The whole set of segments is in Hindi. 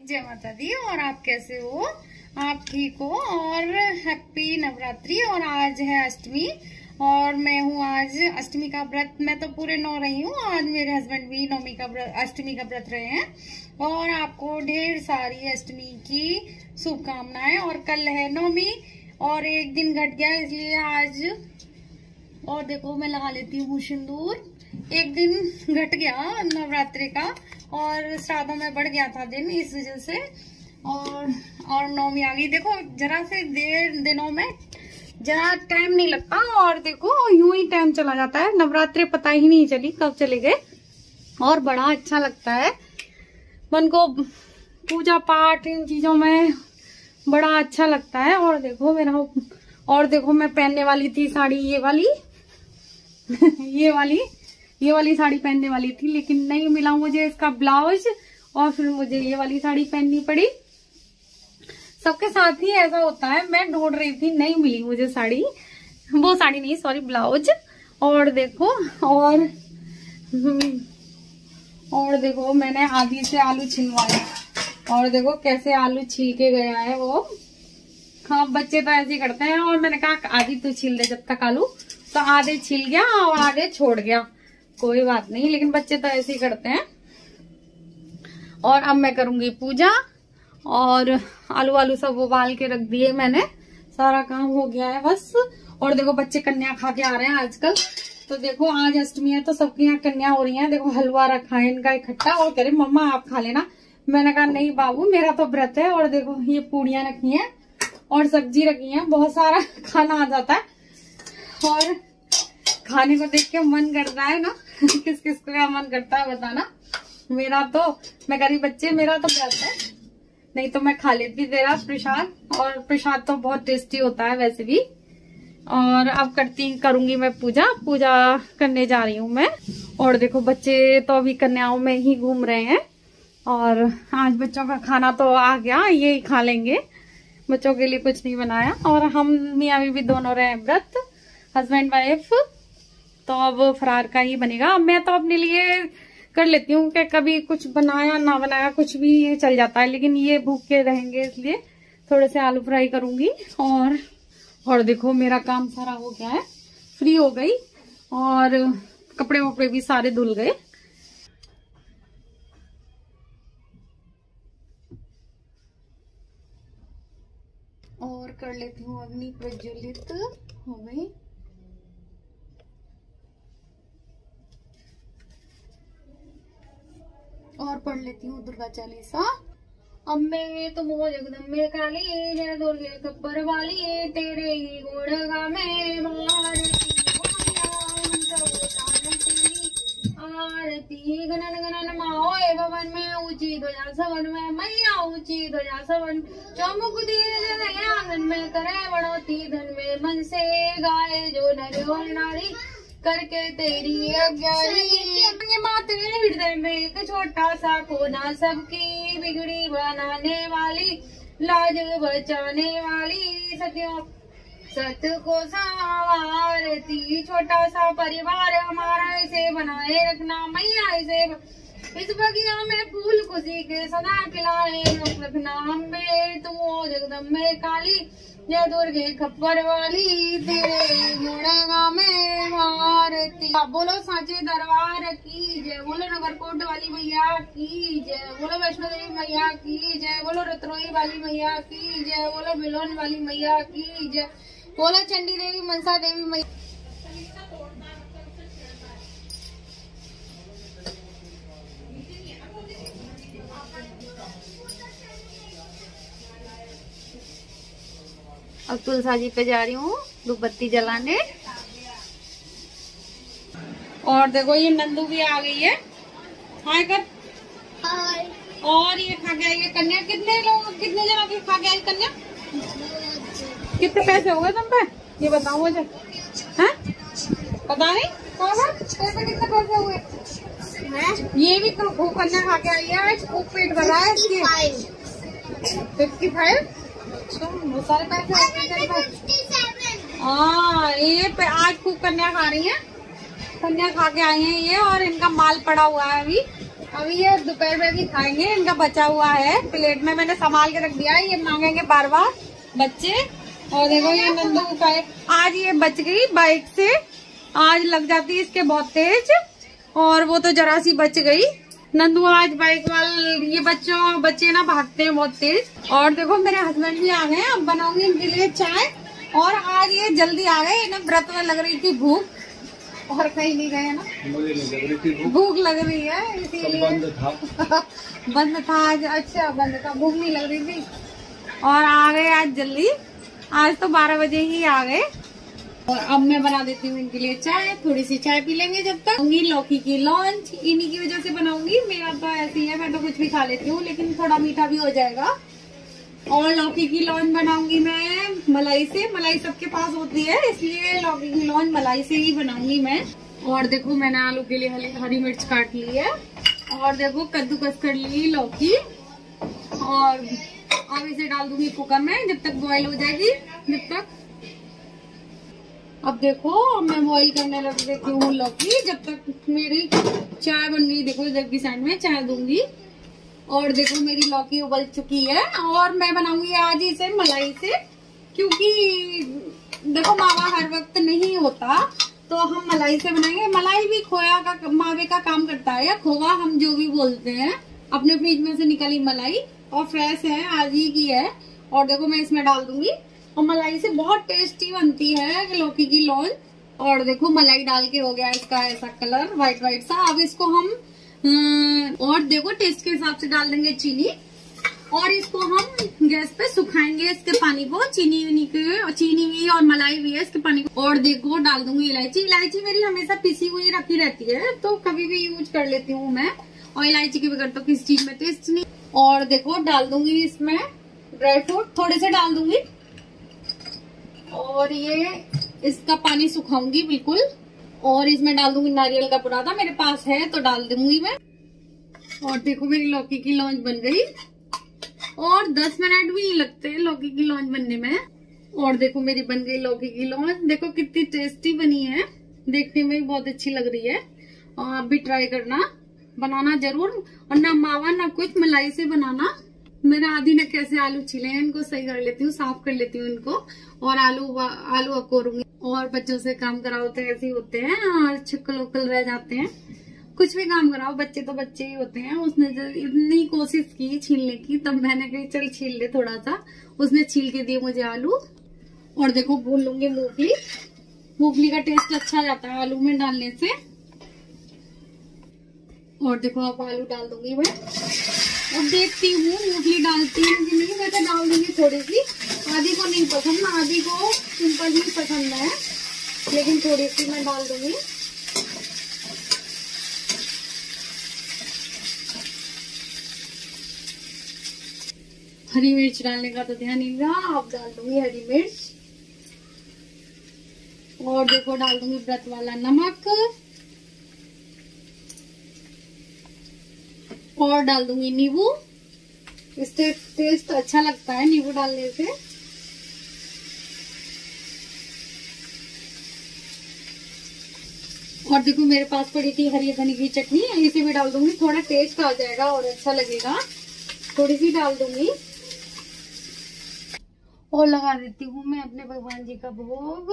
जय माता दी। और आप कैसे हो? आप ठीक हो? और हैप्पी नवरात्रि। और आज है अष्टमी और मैं हूँ आज अष्टमी का व्रत। मैं तो पूरे 9 रही हूँ। आज मेरे हस्बैंड भी अष्टमी का व्रत रहे हैं। और आपको ढेर सारी अष्टमी की शुभकामनाएं। और कल है नवमी और एक दिन घट गया इसलिए आज। और देखो मैं लगा लेती हूँ सिंदूर। एक दिन घट गया नवरात्रि का और श्राद्धों में बढ़ गया था दिन, इस वजह से। और नवमी आ गई। देखो जरा से दिनों में जरा टाइम नहीं लगता और देखो यूं ही टाइम चला जाता है। नवरात्रि पता ही नहीं चली कब चले गए और बड़ा अच्छा लगता है। मन को पूजा पाठ इन चीजों में बड़ा अच्छा लगता है। और देखो मैं पहनने वाली थी साड़ी ये वाली ये वाली साड़ी पहनने वाली थी, लेकिन नहीं मिला मुझे इसका ब्लाउज और फिर मुझे ये वाली साड़ी पहननी पड़ी। सबके साथ ही ऐसा होता है। मैं ढूंढ रही थी, नहीं मिली मुझे साड़ी, वो साड़ी नहीं सॉरी ब्लाउज। और देखो मैंने आधी से आलू छिलवाए और देखो कैसे आलू छिल के गया है वो। हाँ बच्चे तो ऐसे ही करते हैं। और मैंने कहा आधी तो छील दे जब तक आलू, तो आधे छिल गया और आधे छोड़ गया। कोई बात नहीं, लेकिन बच्चे तो ऐसे ही करते हैं। और अब मैं करूंगी पूजा और आलू सब उबाल के रख दिए मैंने। सारा काम हो गया है बस। और देखो बच्चे कन्या खा के आ रहे हैं आजकल। तो देखो आज अष्टमी है तो सबके यहाँ कन्या हो रही है। देखो हलवा रखा है इनका इकट्ठा और कह रहे मम्मा आप खा लेना। मैंने कहा नहीं बाबू मेरा तो व्रत है। और देखो ये पूड़ियां रखी हैं और सब्जी रखी है। बहुत सारा खाना आ जाता है और खाने को देख के मन करता है ना किस किस का मन करता है बताना। मेरा तो मैं कह रही बच्चे मेरा तो व्रत है, नहीं तो मैं खा लेती तेरा प्रसाद। और प्रसाद तो बहुत टेस्टी होता है वैसे भी। और अब करूंगी मैं पूजा करने जा रही हूँ मैं। और देखो बच्चे तो अभी कन्याओं में ही घूम रहे हैं। और आज बच्चों का खाना तो आ गया, ये ही खा लेंगे। बच्चों के लिए कुछ नहीं बनाया। और हम मियाँ भी दोनों रहे व्रत, हस्बैंड वाइफ। तो अब फरार का ही बनेगा। मैं तो अपने लिए कर लेती हूँ कि कभी कुछ बनाया ना बनाया कुछ भी चल जाता है, लेकिन ये भूखे रहेंगे इसलिए थोड़े से आलू फ्राई करूंगी। और देखो मेरा काम सारा हो गया है, फ्री हो गई और कपड़े वपड़े भी सारे धुल गए। और कर लेती हूँ अग्नि प्रज्वलित, हो गई। और पढ़ लेती हूँ दुर्गा चालीसा। अम्बे तुम हो जगदम्बे काली, जय दुर्गे कब्बर वाली, तेरे ही गुण गावे आरती। गणन गणन माओ भवन में ऊंची ध्वजा सवन में, मैया ऊंची ध्वजा सवन। चौमुख दीन आंगन में करे बढ़ोती, धन में मन से गाए जो नर और नारी, करके तेरी अज्ञानी माते हृदय में एक छोटा सा कोना, सबकी बिगड़ी बनाने वाली, लाज बचाने वाली, सत्यों सत को संवारती। छोटा सा परिवार हमारा इसे बनाए रखना मैया, इस बगिया में फूल खुशी के सदा खिलाए रखना। अम्बे तुम हो जगदम्बे काली, जय दुर्गे खप्पर वाली, तेरे गुणगा में भारती। बोलो सांचे दरबार की जय, बोलो नगरकोट वाली मैया की जय, बोलो वैष्णो देवी मैया की जय, बोलो रतरोई वाली मैया की जय, बोलो बिलोन वाली मैया की जय, बोलो चंडी देवी मनसा देवी मैया। अब तुलसा जी पे जा रही हूँ धूपबत्ती जलाने। और देखो ये नंदू भी आ गई है। हाय कर। हाय। और ये खा गया ये कन्या। कितने जनों की खा गया ये कन्या? कितने पैसे हो गए तुम पे ये बताओ मुझे। हैं पता नहीं पैसे कितने पैसे हुए हैं? ये भी खूब कन्या खा के आई है। खूब पेट भरा है इसके। 55 बहुत सारे पैसे। हाँ ये आज खूब कन्या खा रही है, कन्या खा के आई है ये। और इनका माल पड़ा हुआ है अभी अभी ये दोपहर में भी खाएंगे, इनका बचा हुआ है प्लेट में, मैंने संभाल के रख दिया है, ये मांगेंगे बार बार बच्चे। और देखो ये नंदू का है, आज ये बच गई बाइक से, आज लग जाती है इसके बहुत तेज, और वो तो जरा सी बच गई। नंदू आज बाइक वाले, ये बच्चे ना भागते हैं बहुत तेज। और देखो मेरे हस्बैंड भी आ गए, अब बनाऊंगी इनके लिए चाय। और आज ये जल्दी आ गए, इन्हें व्रत में लग रही थी भूख, और कहीं नहीं गए ना, मुझे नहीं लग रही थी भूख लग रही है इसीलिए बंद था। बंद था आज, अच्छा बंद था, भूख नहीं लग रही थी और आ गए आज जल्दी। आज तो 12 बजे ही आ गए। और अब मैं बना देती हूँ इनके लिए चाय, थोड़ी सी चाय पी लेंगे जब तक। लौकी की लॉन्च इन्हीं की वजह से बनाऊंगी, मेरा तो ऐसे ही है, मैं तो कुछ भी खा लेती हूँ, लेकिन थोड़ा मीठा भी हो जाएगा। और लौकी की लॉन्च बनाऊंगी मैं मलाई से, मलाई सबके पास होती है, इसलिए लौकी की लॉन्च मलाई से ही बनाऊंगी मैं। और देखो मैंने आलू के लिए हरी मिर्च काट ली है, और देखो कद्दूकस कर ली लौकी, और अब इसे डाल दूंगी कुकर में जब तक बॉईल हो जाएगी। जब तक अब देखो मैं बॉईल करने लग देती हूँ लौकी, जब तक मेरी चाय बन गई। देखो इधर की साइड में चाय दूंगी, और देखो मेरी लौकी उबल चुकी है। और मैं बनाऊंगी आज इसे मलाई से, क्योंकि देखो मावा हर वक्त नहीं होता, तो हम मलाई से बनाएंगे। मलाई भी खोया का, मावे का काम करता है, या खोवा हम जो भी बोलते हैं। अपने फ्रिज में से निकली मलाई और फ्रेश है, आज ही की है। और देखो मैं इसमें डाल दूंगी, और मलाई से बहुत टेस्टी बनती है लौकी की लॉन्च। और देखो मलाई डाल के हो गया इसका ऐसा कलर व्हाइट व्हाइट सा। अब इसको हम और देखो टेस्ट के हिसाब से डाल देंगे चीनी, और इसको हम गैस पे सुखाएंगे इसके पानी को, चीनी भी और मलाई भी है इसके पानी को। और देखो डाल दूंगी इलायची। इलायची मेरी हमेशा पिसी हुई रखी रहती है, तो कभी भी यूज कर लेती हूँ मैं, और इलायची के बगैर तो किसी चीज में टेस्ट नहीं। और देखो डाल दूंगी इसमें ड्राई फ्रूट, थोड़े से डाल दूंगी, और ये इसका पानी सुखाऊंगी बिल्कुल। और इसमें डाल दूंगी नारियल का बुरादा, मेरे पास है तो डाल दूंगी मैं। और देखो मेरी लौकी की लॉन्च बन गई, और 10 मिनट भी लगते हैं लौकी की लॉन्च बनने में। और देखो मेरी बन गई लौकी की लॉन्च, देखो कितनी टेस्टी बनी है, देखने में भी बहुत अच्छी लग रही है। और आप भी ट्राई करना, बनाना जरूर, और ना मावा ना कुछ, मलाई से बनाना। मेरा आदि ने कैसे आलू छिले हैं, इनको सही कर लेती हूँ, साफ कर लेती हूँ इनको, और आलू अकोरूंगी। और बच्चों से काम कराओ तो ऐसे ही होते हैं, और छिक्कल उक्कल रह जाते हैं। कुछ भी काम कराओ, बच्चे तो बच्चे ही होते हैं। उसने इतनी कोशिश की छीलने की, तब मैंने कही चल छील ले थोड़ा सा, उसने छील के दिए मुझे आलू। और देखो भून लूंगी मूंगफली, मूंगफली का टेस्ट अच्छा जाता है आलू में डालने से। और देखो अब आलू डाल दूंगी मैं, अब देखती हूँ मूंगफली डालती हूँ कि नहीं। वैसे डाल दूंगी थोड़ी सी, आधी को नहीं पसंद, आधी को सिंपल ही पसंद है, लेकिन थोड़ी सी मैं डाल दूंगी। हरी मिर्च डालने का तो ध्यान नहीं रहा, अब डाल दूंगी हरी मिर्च। और देखो डाल दूंगी व्रत वाला नमक, और डाल दूंगी नींबू, इससे टेस्ट अच्छा लगता है नींबू डालने से। और देखो मेरे पास पड़ी थी हरी धनी की चटनी, इसे भी डाल दूंगी, थोड़ा टेस्ट आ जाएगा और अच्छा लगेगा, थोड़ी सी डाल दूंगी। और लगा देती हूँ मैं अपने भगवान जी का भोग।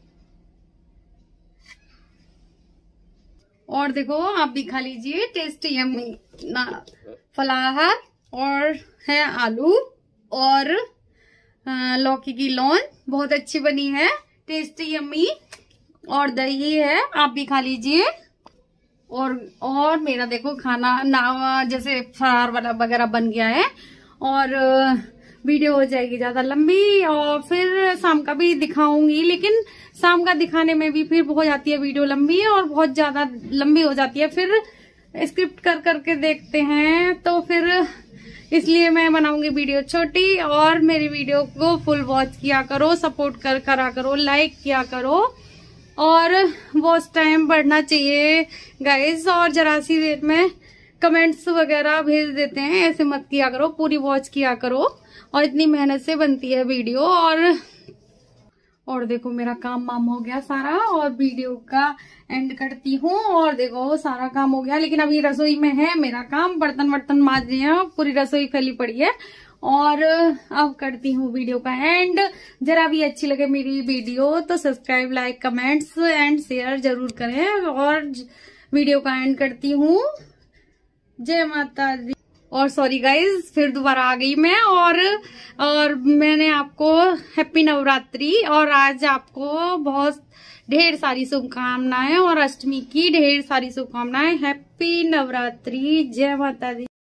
और देखो आप भी खा लीजिए, टेस्टी यम्मी ना फलाहार। और है आलू और लौकी की लॉन्च, बहुत अच्छी बनी है, टेस्टी यम्मी। और दही है, आप भी खा लीजिए। और मेरा देखो खाना ना जैसे फरार वाला वगैरह बन गया है, और वीडियो हो जाएगी ज्यादा लंबी, और फिर शाम का भी दिखाऊंगी, लेकिन शाम का दिखाने में भी फिर हो जाती है वीडियो लंबी, और बहुत ज्यादा लंबी हो जाती है, फिर स्क्रिप्ट कर करके देखते हैं, तो फिर इसलिए मैं बनाऊंगी वीडियो छोटी। और मेरी वीडियो को फुल वॉच किया करो, सपोर्ट करा करो, लाइक किया करो, और वॉच टाइम बढ़ना चाहिए गाइस। और जरा सी देर में कमेंट्स वगैरह भेज देते हैं, ऐसे मत किया करो, पूरी वॉच किया करो। और इतनी मेहनत से बनती है वीडियो, और देखो मेरा काम वाम हो गया सारा और वीडियो का एंड करती हूँ। और देखो सारा काम हो गया, लेकिन अभी रसोई में है मेरा काम, बर्तन वर्तन मांज रही हैं, पूरी रसोई फैली पड़ी है। और अब करती हूँ वीडियो का एंड। जरा भी अच्छी लगे मेरी वीडियो तो subscribe, like, comments and share जरूर करें। और वीडियो का एंड करती हूँ। जय माता दी। और सॉरी गाइज, फिर दोबारा आ गई मैं। और मैंने आपको हैप्पी नवरात्रि और आज आपको बहुत ढेर सारी शुभकामनाएं और अष्टमी की ढेर सारी शुभकामनाएं। हैप्पी नवरात्रि। जय माता दी।